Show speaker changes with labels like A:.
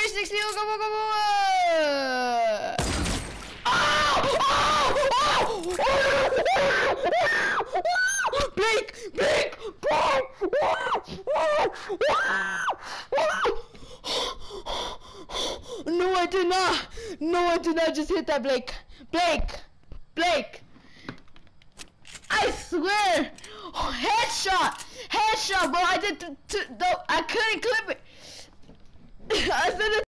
A: 360. Go, go, go, go. Blake! No, I did not. No, I did not just hit that, Blake. Blake! I swear! Headshot, bro. I did. I couldn't clip it. I said it.